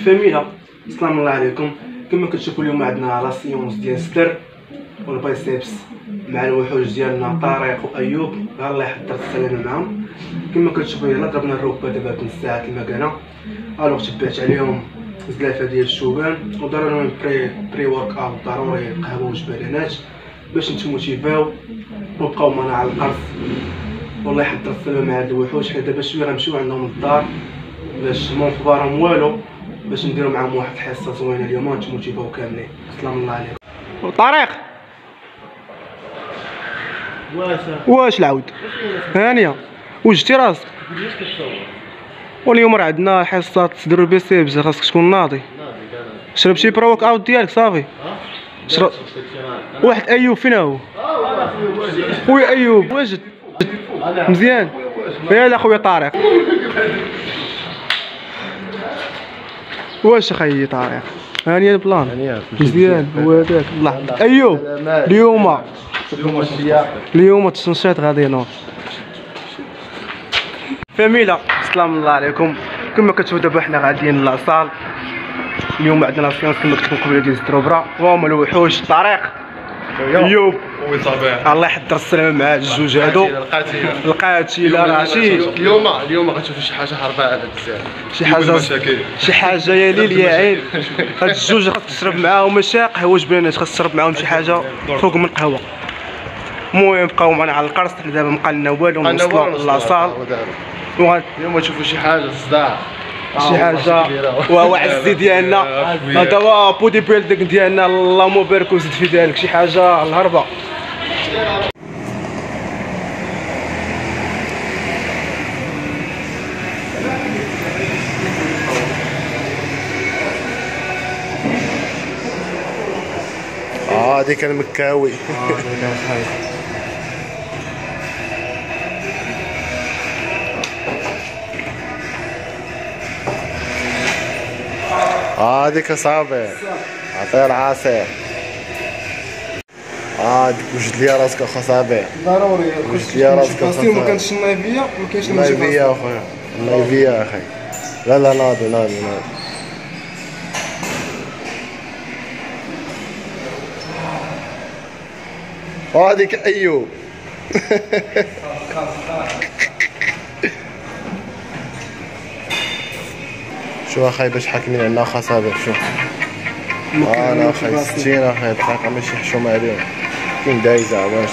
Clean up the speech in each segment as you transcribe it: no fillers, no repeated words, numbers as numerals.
الفاميلا. السلام الله عليكم. كما كتشوفوا اليوم عندنا لا سيونس ديال الصدر والبايسيبس مع الوحوش ديالنا طارق وايوب. الله يحضر السلامه معاهم. كما كتشوفوا يلاه ضربنا الركبه دابا بنص ساعه المكانه. الوغ تبعت عليهم زلافه ديال الشوبان وداروا لهم بري ورك اوت ضروري، قهوه وجبلانات باش نتموتيفاو ونبقاو معنا على الارض. والله يحضر السلامه مع هاد الوحوش. حنا دابا شويه غنمشيو عندهم للدار باش مون فبارهم والو باش نديرو معاهم واحد الحصه زوينه اليوم ونتموتيفاو كاملين. سلام الله عليكم. طارق واش العود هانيه وجدتي راسك؟ واليوم راه عندنا حصه تديرو البيسيبس، خاصك تكون ناضي. شربتي بروك اوت ديالك صافي؟ شرب واحد ايوب. فين هو خويا ايوب؟ واجد مزيان. يلا خويا طارق واش اخي طارق؟ هانيه البلان مزيان. هو هذاك الله. ايوب اليوم التنشيط غادي ينوض. فاميلا السلام الله عليكم. كما كتشوفوا دابا حنا غاديين لاصال. اليوم عندنا سيونس كما كتكون قبيله ديال الضربات وهما الوحوش طارق ايوب صابر. الله يحضر السلامه مع الجوج هادو. القاتله رشيد. اليوم غتشوفوا شي حاجه هاربة بزاف، شي حاجه يا ليل يا عين. هاد الجوج خاصك تشرب معاهم ماشي قهوه جبلانات، خاصك تشرب معاهم شي حاجه فوق من القهوه. المهم بقاو معنا على القرص. حنا دابا مبقى لنا والو نوصلوا لاصال. اليوم تشوفوا شي حاجه صداع، شي حاجه وهو عزي ديالنا. هذا هو بودي بيلدينغ ديالنا. اللهم بارك وزيد في ذلك. شي حاجه الهربه. هذيك المكاوي. هذيك صابر عطير عاصر. ديك وجد لي راسك اخا صابر ضروري. وجد لي راسك اخا صابر. ما كانش النايفيه ما كاينش النايفيه اخويا، النايفيه اخي. لا ناضي. وهذيك ايوب. شو اخي باش حاكمين عندنا اخا صابر. شوف انا اخي 60 اخي دقيقه ماشي حشومه عليهم. كاين دايزه عواز.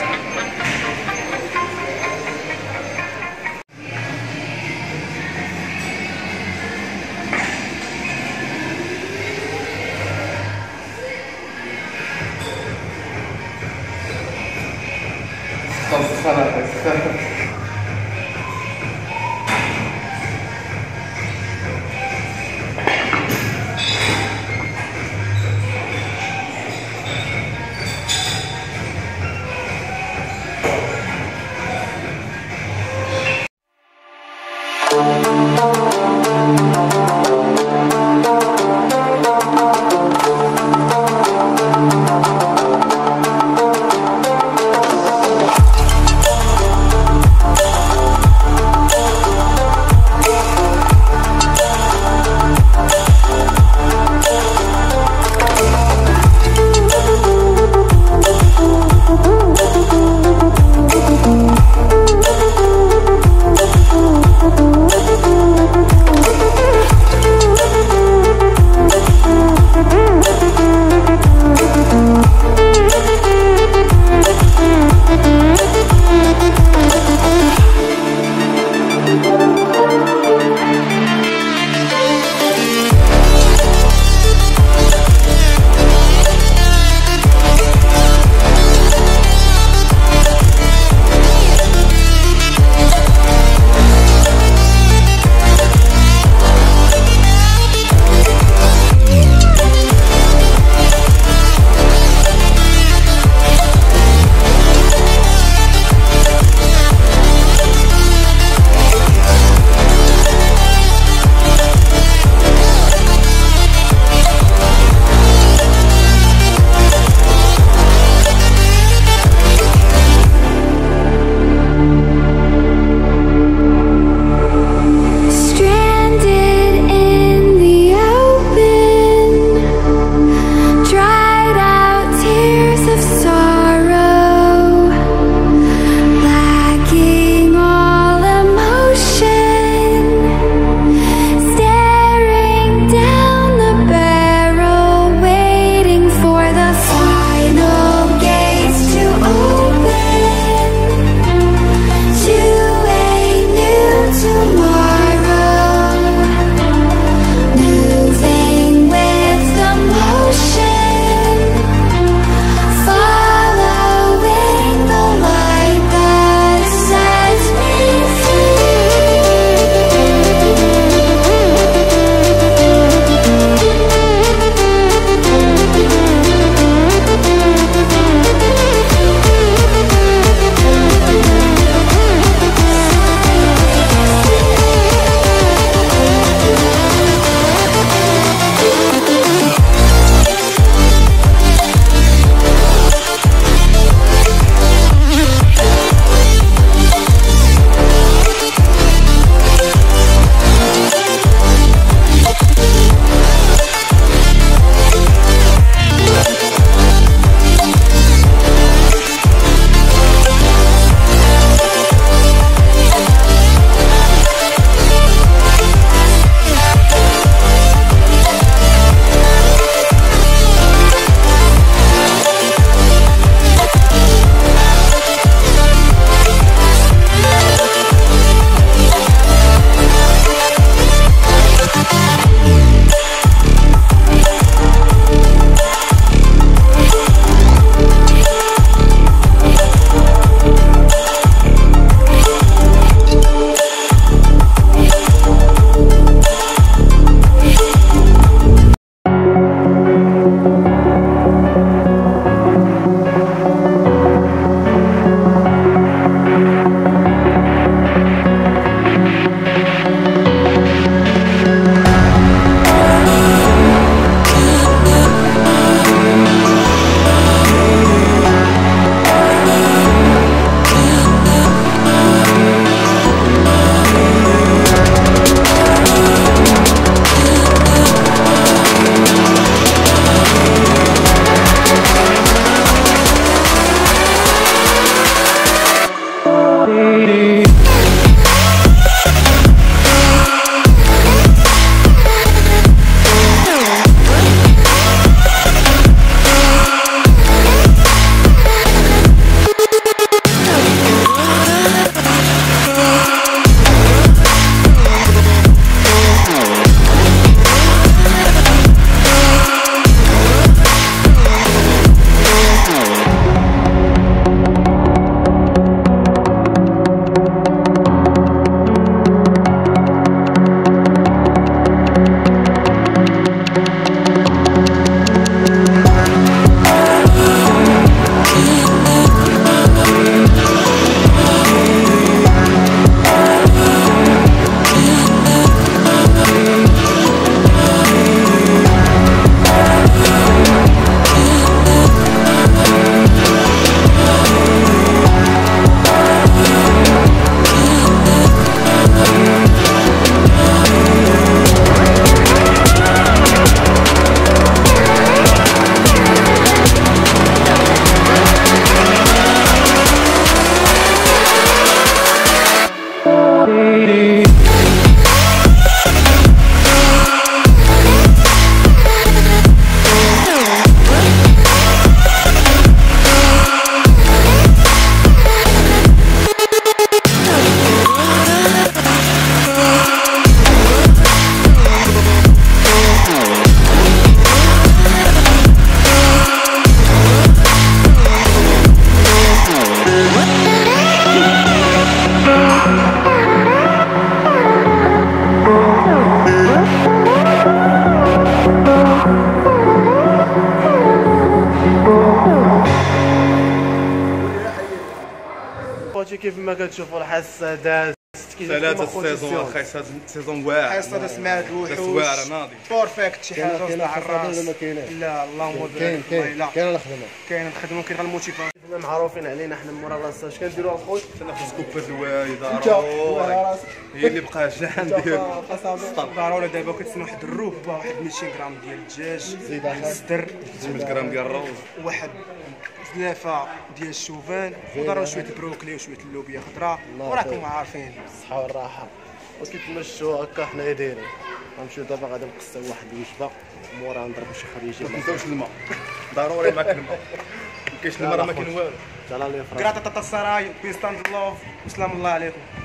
كيف ما كتشوفوا الحصه دازت ثلاثة سيزون اخي سيزون واعر حصة سمعت الوحوش واعر ناضي بيرفكت شي حاجه كاين وسط الراس ولا ما كايناش؟ لا اللهم كاين لا كاين الخدمه كاين الخدمه كاين غير الموتيفاسيو حنا معروفين علينا حنا مورا لاصه اش كنديروا الخوت انا خص كوبه الوالده انت راسك هي اللي بقات لا ندير ضروري دابا كتسمع واحد الروب واحد 200 غرام ديال الدجاج زيد اخر الصدر 800 غرام ديال الروز واحد ثلاثة ديال الشوفان وضروري شويه البروكلي وشويه اللوبيا خضراء وراكم عارفين الصحه والراحه. وكيف نمشوا هكا حنا دايرين غنمشيو دابا غادي نقصوا واحد الوجبه مورا نضربوا شي خريجه. ما تنساوش الماء ضروري معك الماء ما كاينش الماء راه ما كاين والو. تعالى لي فرا كراتا تاتا السراي بيستاند لوف وسلام الله عليكم.